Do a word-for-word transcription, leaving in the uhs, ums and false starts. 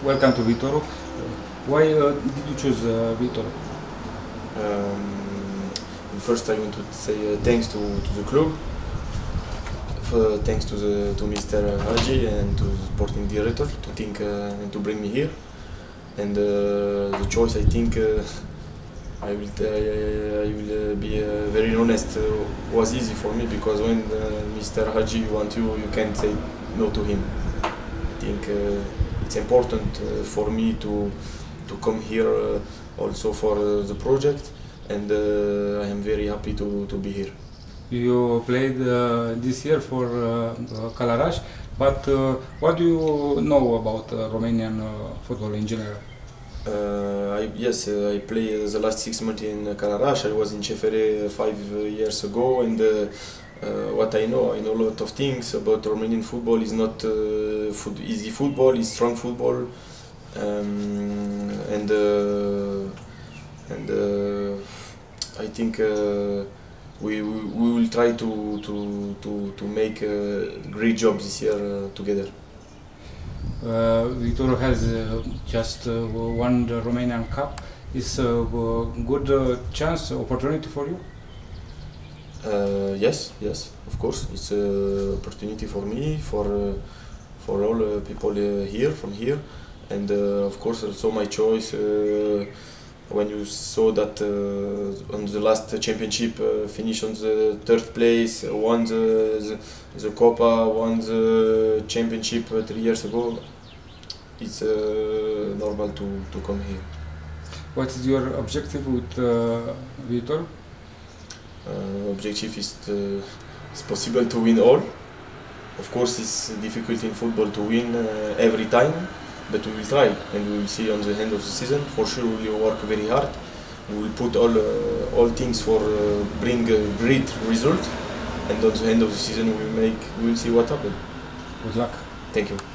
welcome to Viitorul. Why uh, did you choose uh, Viitorul? Um, first, I want to say uh, thanks to, to the club, for, thanks to the to Mister Hagi and to the sporting director to think uh, and to bring me here. And uh, the choice, I think, uh, I will I, I will uh, be uh, very honest, uh, was easy for me, because when uh, Mister Hagi wants you, you can't say no to him. I think uh, it's important uh, for me to to come here uh, also for uh, the project, and uh, I am very happy to, to be here. You played uh, this year for uh, Călărași, but uh, what do you know about uh, Romanian uh, football in general? Uh, I, yes, uh, I played the last six months in Călărași. I was in C F R five years ago, and uh, uh, what I know, I know a lot of things about Romanian football. Is not uh, foot, easy football, it's strong football. Um, and uh, and uh, I think uh, we, we we will try to to to to make a great job this year uh, together. Uh, Viitorul has uh, just uh, won the Romanian Cup. Is a uh, good uh, chance, opportunity for you? Uh, yes, yes, of course, it's an opportunity for me, for uh, for all uh, people uh, here from here. And uh, of course also my choice, uh, when you saw that uh, on the last championship uh, finish on the third place, uh, won the, the, the Copa, won the championship uh, three years ago, it's uh, normal to, to come here. What is your objective with uh, Viitorul? Uh, objective is, to, it's possible to win all. Of course it's difficult in football to win uh, every time, but we will try, and we will see on the end of the season. For sure we will work very hard. We will put all uh, all things for uh, bring a great result, and on the end of the season we will make we will see what happens. Good luck. Thank you.